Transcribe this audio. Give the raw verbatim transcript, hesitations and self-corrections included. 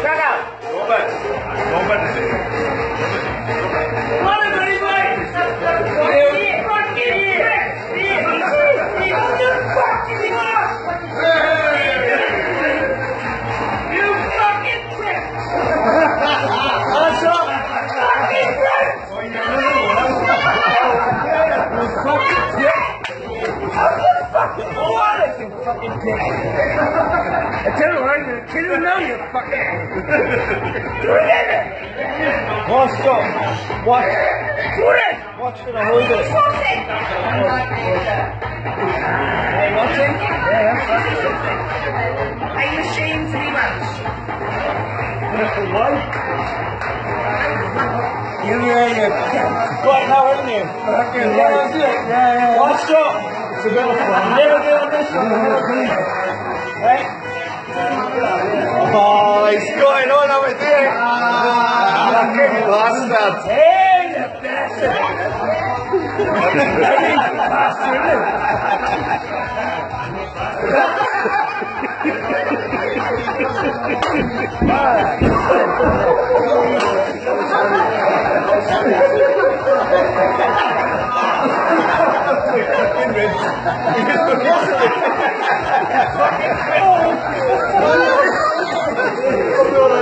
Shut up! Robert! Robert! What a good boy! You fucking prick! You fucking You fucking prick! What's up? Fucking prick! You fucking prick! I'm gonna fucking want it, you fucking prick! I tell you what, you're kidding now, you fucking... Watch up! Watch! Do it! Watch for the hold it! Hey, watching? Yeah, yeah. Are you ashamed to be Welsh? What? You yeah, you got now, haven't you? Fucking yeah, that's it. Yeah, yeah. Watch up! It's a bit of fun. Never do this one. Right? Oh, he's going on over there. Fucking bastard. Hey, you bastard! Oh,